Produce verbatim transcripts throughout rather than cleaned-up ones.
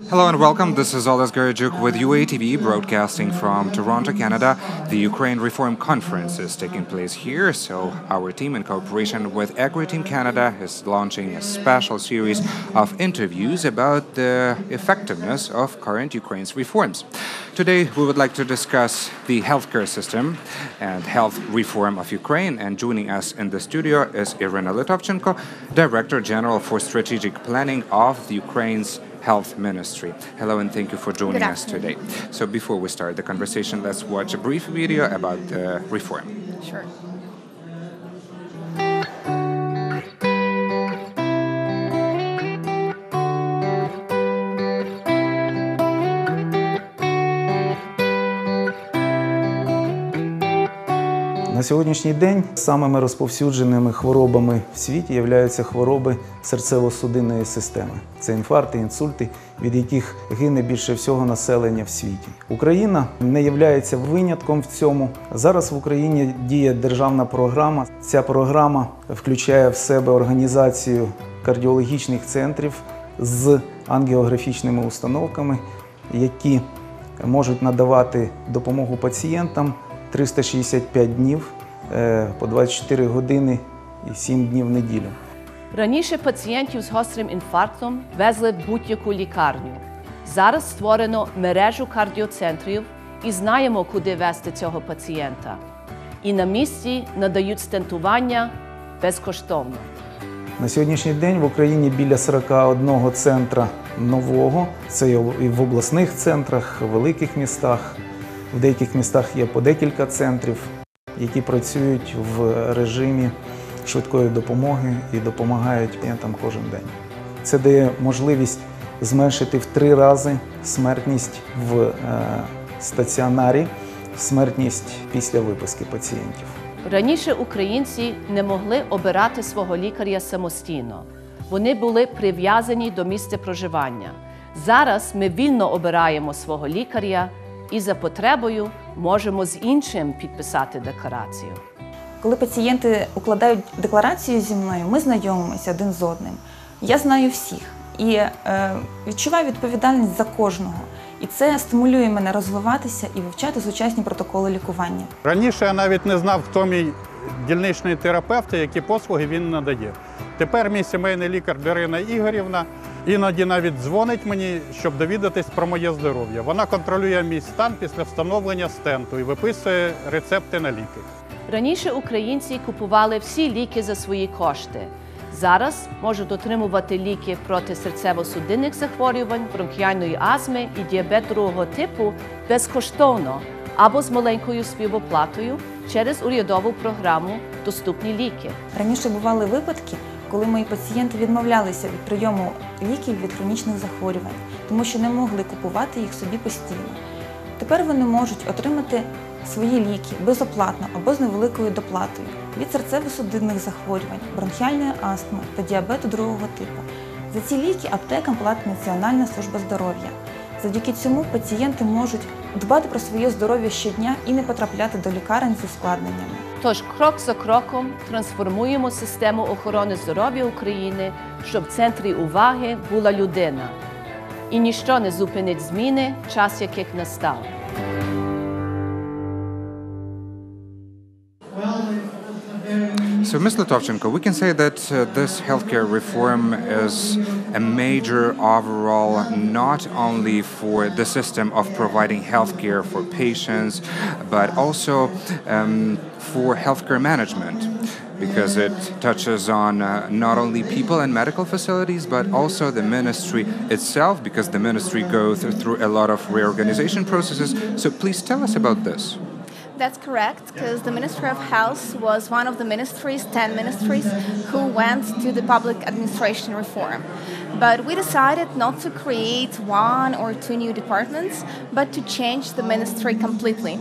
Hello and welcome. This is Oles Garajuk with U A T V, broadcasting from Toronto, Canada. The Ukraine Reform Conference is taking place here, so our team, in cooperation with Agri-Team Canada, is launching a special series of interviews about the effectiveness of current Ukraine's reforms. Today, we would like to discuss the healthcare system and health reform of Ukraine, and joining us in the studio is Iryna Lytovchenko, Director General for Strategic Planning of the Ukraine's Health Ministry. Hello and thank you for joining us today. So before we start the conversation, let's watch a brief video about the reform. Sure. На сьогоднішній день самими розповсюдженими хворобами в світі являються хвороби серцево-судинної системи. Це інфаркти, інсульти, від яких гине більше всього населення в світі. Україна не є винятком в цьому. Зараз в Україні діє державна програма. Ця програма включає в себе організацію кардіологічних центрів з ангіографічними установками, які можуть надавати допомогу пацієнтам триста шістдесят п'ять днів по двадцять чотири години і сім днів в неділю. Раніше пацієнтів з гострим інфарктом везли в будь-яку лікарню. Зараз створено мережу кардіоцентрів і знаємо, куди везти цього пацієнта. І на місці надають стентування безкоштовно. На сьогоднішній день в Україні біля сорока одного центра нового. Це і в обласних центрах, в великих містах. В деяких містах є по декілька центрів, які працюють в режимі швидкої допомоги і допомагають пацієнтам кожен день. Це дає можливість зменшити в три рази смертність в е, стаціонарі, смертність після виписки пацієнтів. Раніше українці не могли обирати свого лікаря самостійно. Вони були прив'язані до місця проживання. Зараз ми вільно обираємо свого лікаря і за потребою можемо з іншим підписати декларацію. Коли пацієнти укладають декларацію зі мною, ми знайомимося один з одним. Я знаю всіх і е, відчуваю відповідальність за кожного. І це стимулює мене розвиватися і вивчати сучасні протоколи лікування. Раніше я навіть не знав, хто мій дільничний терапевт, які послуги він надає. Тепер мій сімейний лікар Iryna Ігорівна іноді навіть дзвонить мені, щоб довідатись про моє здоров'я. Вона контролює мій стан після встановлення стенту і виписує рецепти на ліки. Раніше українці купували всі ліки за свої кошти. Зараз можуть отримувати ліки проти серцево-судинних захворювань, бронхіальної астми і діабету другого типу безкоштовно або з маленькою співоплатою через урядову програму «Доступні ліки». Раніше бували випадки, коли мої пацієнти відмовлялися від прийому ліків від хронічних захворювань, тому що не могли купувати їх собі постійно. Тепер вони можуть отримати свої ліки безоплатно або з невеликою доплатою від серцево-судинних захворювань, бронхіальної астми та діабету другого типу. За ці ліки аптекам платить Національна служба здоров'я. Завдяки цьому пацієнти можуть дбати про своє здоров'я щодня і не потрапляти до лікарень з ускладненнями. Тож крок за кроком трансформуємо систему охорони здоров'я України, щоб в центрі уваги була людина. І ніщо не зупинить зміни, час яких настав. So, Miz Lytovchenko, we can say that uh, this healthcare reform is a major overall, not only for the system of providing healthcare for patients, but also um, for healthcare management, because it touches on uh, not only people and medical facilities, but also the ministry itself, because the ministry goes through a lot of reorganization processes. So please tell us about this. That's correct, because the Ministry of Health was one of the ministries, ten ministries, who went to the public administration reform. But we decided not to create one or two new departments, but to change the ministry completely.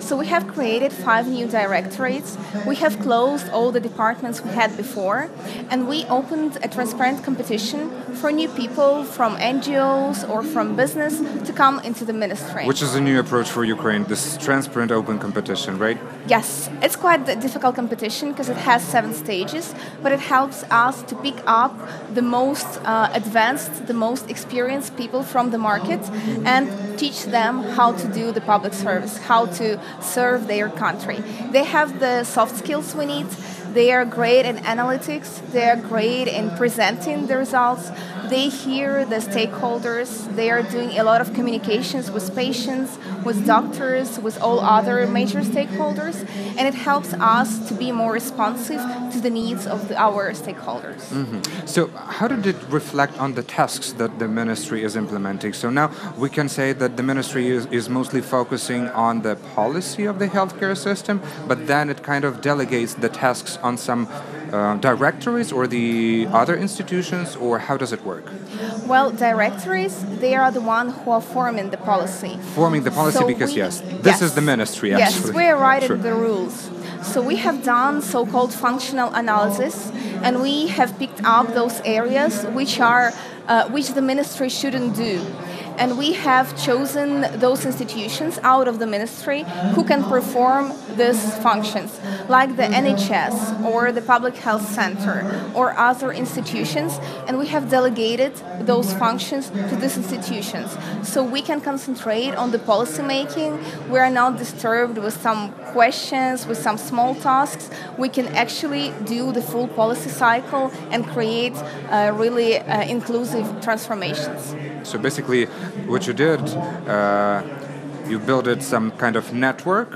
So we have created five new directorates. We have closed all the departments we had before, and we opened a transparent competition for new people from N G Os or from business to come into the ministry. Which is a new approach for Ukraine, this transparent open competition, right? Yes, it's quite a difficult competition because it has seven stages, but it helps us to pick up the most uh, advanced, the most experienced people from the market and teach them how to do the public service, how to serve their country. They have the soft skills we need. They are great in analytics. They are great in presenting the results. They hear the stakeholders. They are doing a lot of communications with patients, with doctors, with all other major stakeholders, and it helps us to be more responsive to the needs of the, our stakeholders. Mm-hmm. So how did it reflect on the tasks that the ministry is implementing? So now we can say that the ministry is, is mostly focusing on the policy of the healthcare system, but then it kind of delegates the tasks on some uh, directories or the other institutions, or how does it work? Well, directories, they are the one who are forming the policy. Forming the policy so because, we, yes, this yes, is the ministry, actually. Yes, we are writing Sure. the rules. So we have done so-called functional analysis, and we have picked up those areas which are uh, which the ministry shouldn't do. And we have chosen those institutions out of the ministry who can perform these functions, like the N H S or the Public Health Center or other institutions, and we have delegated those functions to these institutions. So we can concentrate on the policy making. We are not disturbed with some questions, with some small tasks. We can actually do the full policy cycle and create uh, really uh, inclusive transformations. So basically, what you did, uh, you built some kind of network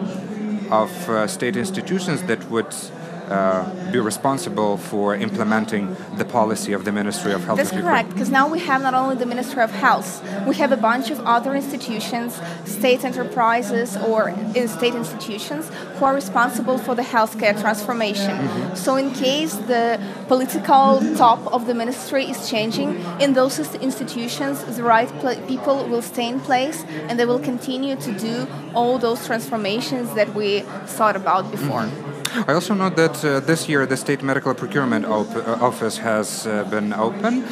of uh, state institutions that would uh, be responsible for implementing the policy of the Ministry of Health. That's of correct, Ukraine. because now we have not only the Ministry of Health, we have a bunch of other institutions, state enterprises or in state institutions who are responsible for the healthcare transformation. Mm-hmm. So in case the political top of the ministry is changing, in those institutions the right pl- people will stay in place and they will continue to do all those transformations that we thought about before. Mm-hmm. I also know that uh, this year the State Medical Procurement op- uh, Office has uh, been open.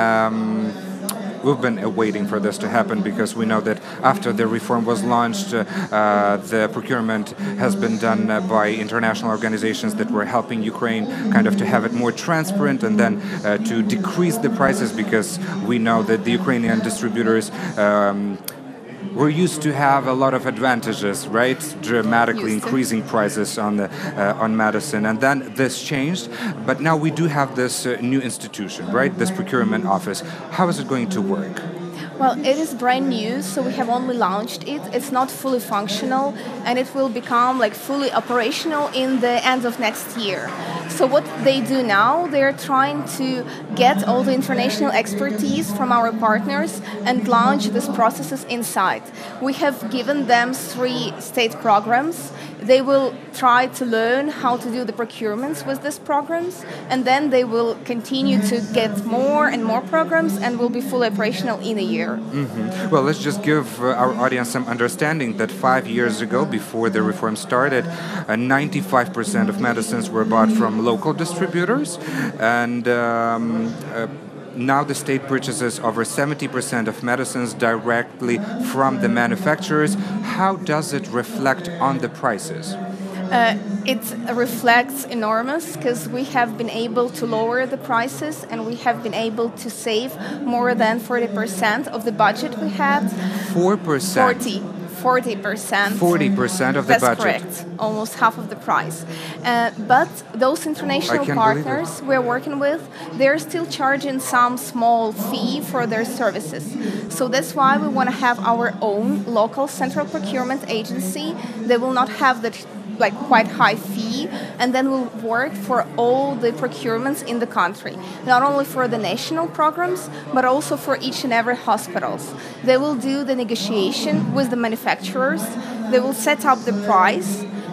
Um, we've been uh, waiting for this to happen because we know that after the reform was launched, uh, uh, the procurement has been done uh, by international organizations that were helping Ukraine kind of to have it more transparent and then uh, to decrease the prices, because we know that the Ukrainian distributors um, we're used to have a lot of advantages, right? Dramatically increasing prices on the uh, on medicine, and then this changed. But now we do have this uh, new institution, right? This procurement office. How is it going to work? Well, it is brand new, so we have only launched it. It's not fully functional, and it will become like fully operational in the end of next year. So what they do now, they're trying to get all the international expertise from our partners and launch these processes inside. We have given them three state programs. They will try to learn how to do the procurements with these programs, and then they will continue to get more and more programs and will be fully operational in a year. Mm-hmm. Well, let's just give uh, our audience some understanding that five years ago, before the reform started, uh, ninety-five percent of medicines were bought from local distributors, and um, uh, now the state purchases over seventy percent of medicines directly from the manufacturers. How does it reflect on the prices? Uh, it reflects enormous because we have been able to lower the prices and we have been able to save more than forty percent of the budget we had. four percent? forty. forty percent. forty percent of the That's budget. That's correct. Almost half of the price. Uh, but those international partners we're working with, they're still charging some small fee for their services. So that's why we want to have our own local central procurement agency. They will not have that like quite high fee, and then we'll work for all the procurements in the country, not only for the national programs, but also for each and every hospitals. They will do the negotiation with the manufacturers, they will set up the price,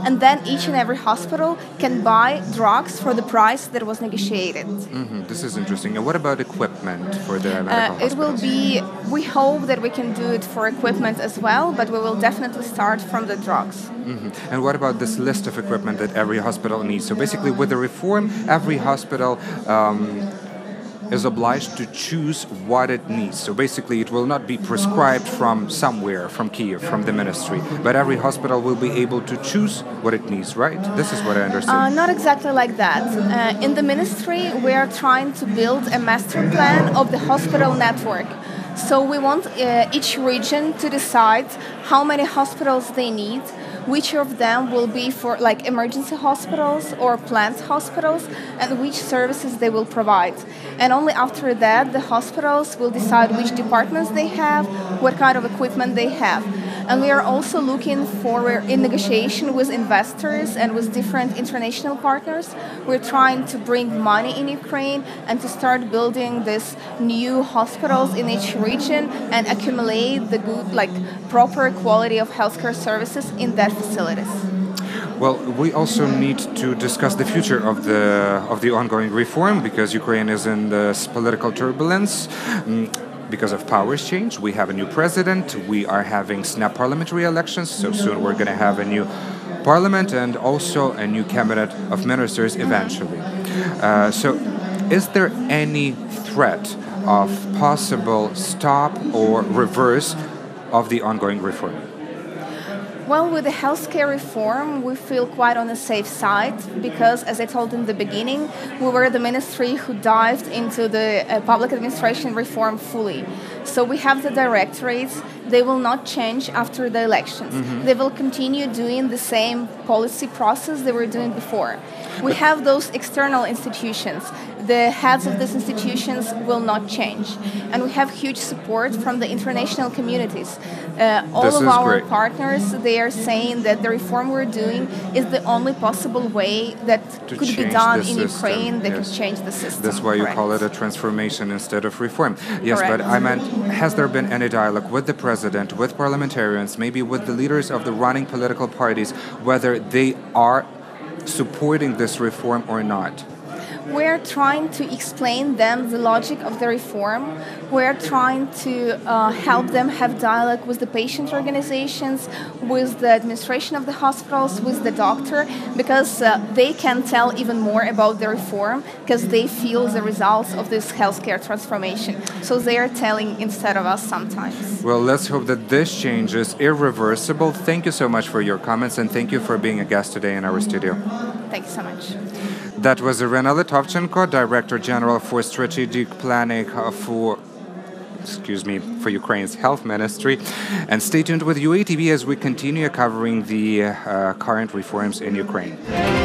and then each and every hospital can buy drugs for the price that was negotiated. Mm-hmm. This is interesting. And what about equipment for the medical Uh, hospitals? it will be, we hope that we can do it for equipment as well, but we will definitely start from the drugs. Mm-hmm. And what about this list of equipment that every hospital needs? So basically, with the reform, every hospital um, is obliged to choose what it needs. So basically, it will not be prescribed from somewhere, from Kiev, from the ministry, but every hospital will be able to choose what it needs, right? This is what I understood. Uh, not exactly like that. Uh, in the ministry, we are trying to build a master plan of the hospital network. So we want uh, each region to decide how many hospitals they need, which of them will be for like emergency hospitals or plant hospitals, and which services they will provide. And only after that, the hospitals will decide which departments they have, what kind of equipment they have. And we are also looking for, we're in negotiation with investors and with different international partners. We're trying to bring money in Ukraine and to start building these new hospitals in each region and accumulate the good, like proper quality of healthcare services in that facilities. Well, we also need to discuss the future of the of the ongoing reform, because Ukraine is in this political turbulence. Mm, Because of powers change, we have a new president, we are having snap parliamentary elections, so soon we're going to have a new parliament and also a new cabinet of ministers eventually. Uh, so is there any threat of possible stop or reverse of the ongoing reform? Well, with the healthcare reform, we feel quite on the safe side because, as I told in the beginning, we were the ministry who dived into the uh, public administration reform fully. So we have the directorates. They will not change after the elections. Mm-hmm. They will continue doing the same policy process they were doing before. We have those external institutions. The heads of these institutions will not change. And we have huge support from the international communities. Uh, all this of is our great. partners, they are saying that the reform we're doing is the only possible way that To could be change done the in system, Ukraine that yes. could change the system. That's why you Correct. call it a transformation instead of reform. Yes, Correct. but I meant, has there been any dialogue with the president, with parliamentarians, maybe with the leaders of the running political parties, whether they are supporting this reform or not? We're trying to explain them the logic of the reform. We're trying to uh, help them have dialogue with the patient organizations, with the administration of the hospitals, with the doctor, because uh, they can tell even more about the reform because they feel the results of this healthcare transformation. So they are telling instead of us sometimes. Well, let's hope that this change is irreversible. Thank you so much for your comments, and thank you for being a guest today in our studio. Thank you so much. That was Iryna Lytovchenko, Director General for Strategic Planning for, excuse me, for Ukraine's Health Ministry. And stay tuned with U A T V as we continue covering the uh, current reforms in Ukraine.